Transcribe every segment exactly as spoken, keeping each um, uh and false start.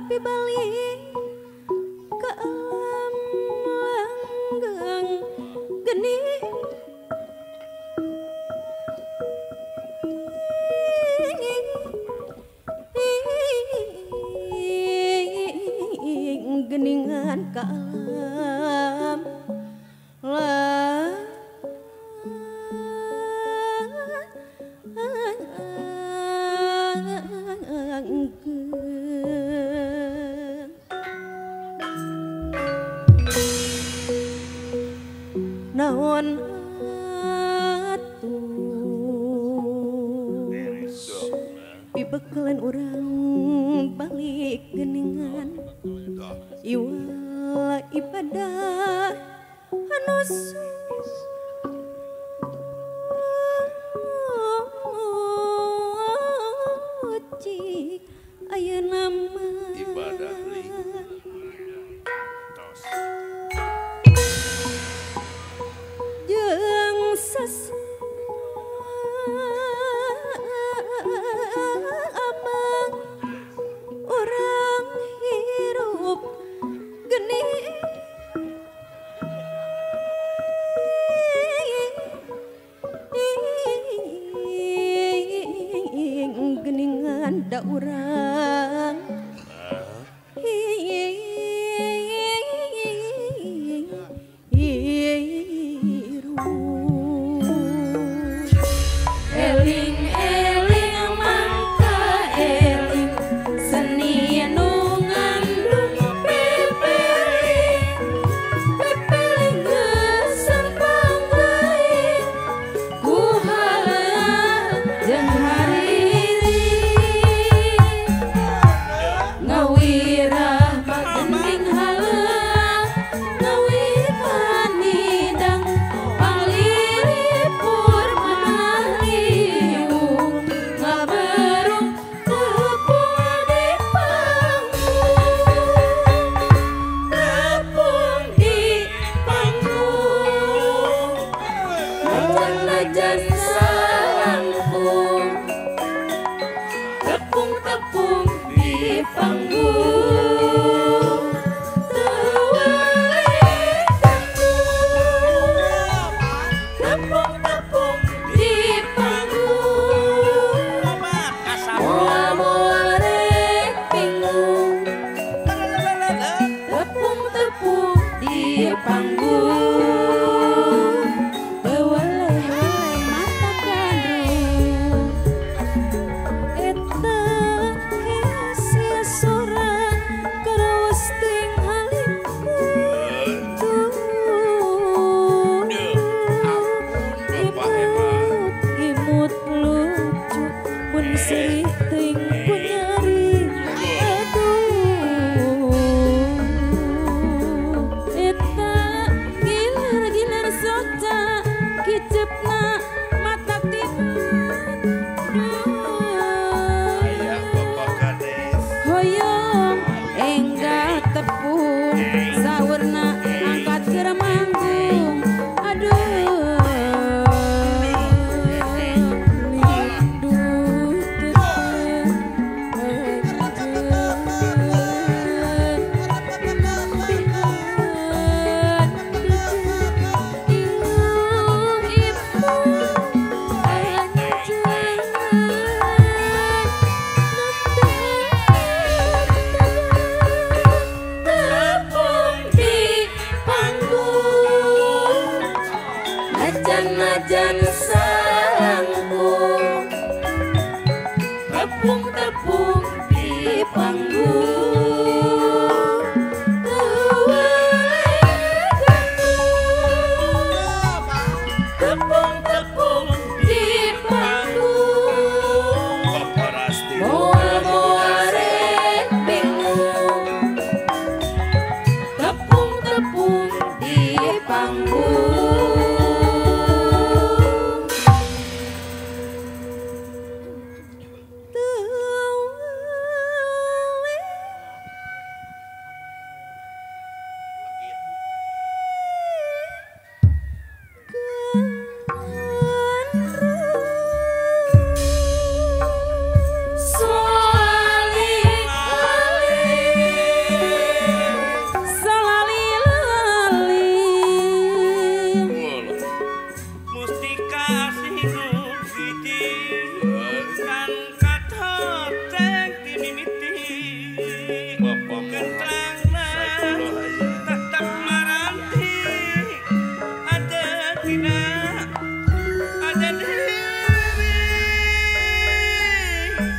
pibalik ka alam langgeng geni geningan ka alam naon atuh pibekeuleun urang balik geningan iwala ibadah anu suci ayeuna mah ibadah deui jeung sas amang urang hirup geni geningan da urang eling-eling mangka eling seni nu ngandung pepeling pepeling geus panggain ku hareung jeung hariri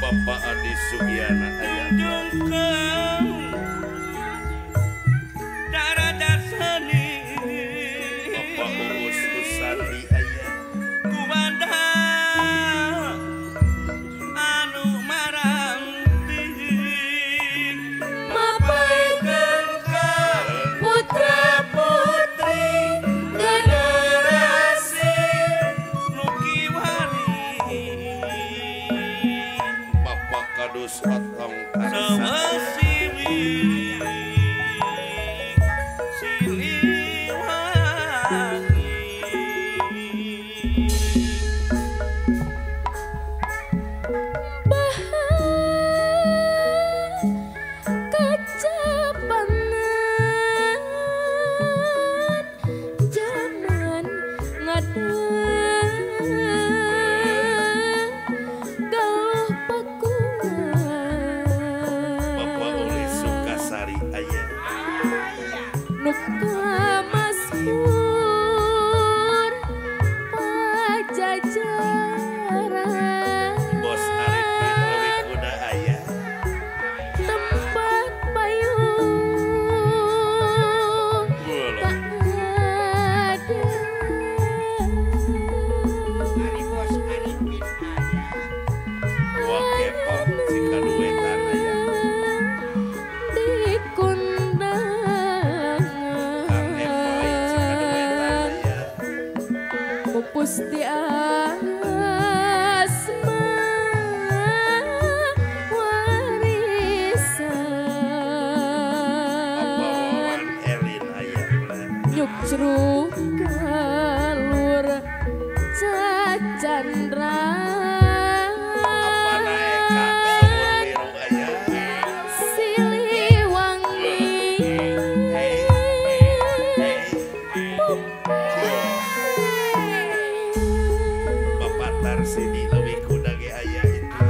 Bapak Adi Sugiana aya Darada seni Bapak Uus Usandi aya Kumanda anu maranti Mapaikeun ka putra putri generasi nu kiwari Bapak Kadus Atong Karsa sawasili kacapanan jaman ngadeng galuh pakungan Bapak Uli Sukasari aya nu kamasmur pajajaran Bos Arifin Lewi Kuda aya tempat payung Bolo tak ada Wakepok Cikaduetan aya di kondangan Kang Empoy Cikaduetan aya pupus di asma Bapak warisan Wawan Elin aya nyuk jeruk galur cacandra Apana Eka Sumur Biru aya Siliwangi Hey Hey Bapak Tarsidi Lewi Kuda ge aya itu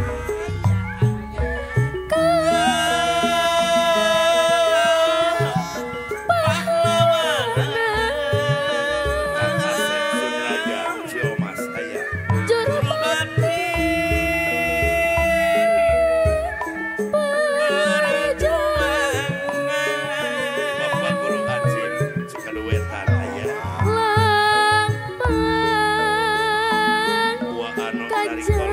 Kang Asep Sudraja Ciomas aya Jurumati Bapak Guru Acim Cikaduetan aya lampang Buah Anu dari kajayan